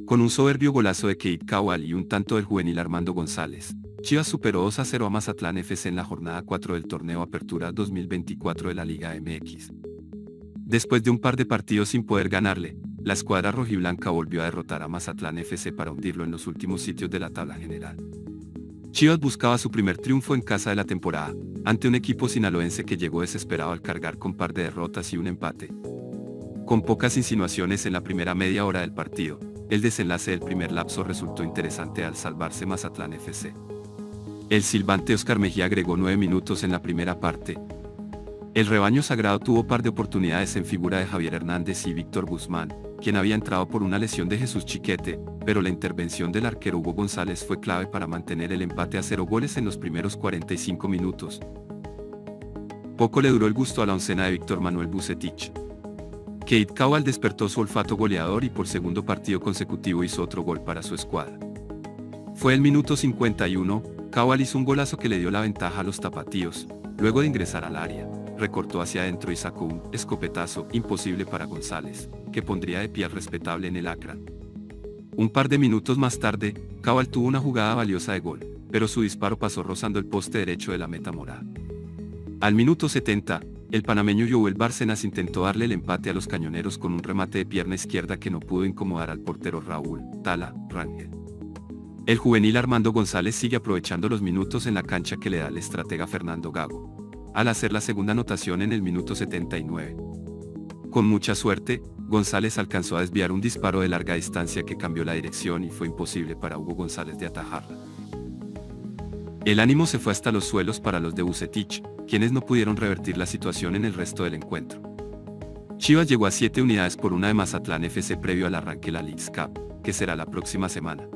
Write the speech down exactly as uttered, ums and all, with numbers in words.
Con un soberbio golazo de Keith Cowell y un tanto del juvenil Armando González, Chivas superó dos a cero a Mazatlán F C en la jornada cuatro del torneo Apertura dos mil veinticuatro de la Liga M X. Después de un par de partidos sin poder ganarle, la escuadra rojiblanca volvió a derrotar a Mazatlán F C para hundirlo en los últimos sitios de la tabla general. Chivas buscaba su primer triunfo en casa de la temporada, ante un equipo sinaloense que llegó desesperado al cargar con par de derrotas y un empate. Con pocas insinuaciones en la primera media hora del partido, el desenlace del primer lapso resultó interesante al salvarse Mazatlán F C. El silbante Oscar Mejía agregó nueve minutos en la primera parte. El rebaño sagrado tuvo par de oportunidades en figura de Javier Hernández y Víctor Guzmán, quien había entrado por una lesión de Jesús Chiquete, pero la intervención del arquero Hugo González fue clave para mantener el empate a cero goles en los primeros cuarenta y cinco minutos. Poco le duró el gusto a la oncena de Víctor Manuel Vucetich. Keith Cowell despertó su olfato goleador y por segundo partido consecutivo hizo otro gol para su escuadra. Fue el minuto cincuenta y uno, Cowell hizo un golazo que le dio la ventaja a los tapatíos, luego de ingresar al área, recortó hacia adentro y sacó un escopetazo imposible para González, que pondría de pie al respetable en el Akron. Un par de minutos más tarde, Cowell tuvo una jugada valiosa de gol, pero su disparo pasó rozando el poste derecho de la meta morada. Al minuto setenta, el panameño Joel Bárcenas intentó darle el empate a los cañoneros con un remate de pierna izquierda que no pudo incomodar al portero Raúl Tala Rangel. El juvenil Armando González sigue aprovechando los minutos en la cancha que le da el estratega Fernando Gago, al hacer la segunda anotación en el minuto setenta y nueve. Con mucha suerte, González alcanzó a desviar un disparo de larga distancia que cambió la dirección y fue imposible para Hugo González de atajarla. El ánimo se fue hasta los suelos para los de Vucetich, quienes no pudieron revertir la situación en el resto del encuentro. Chivas llegó a siete unidades por una de Mazatlán F C previo al arranque de la Leagues Cup, que será la próxima semana.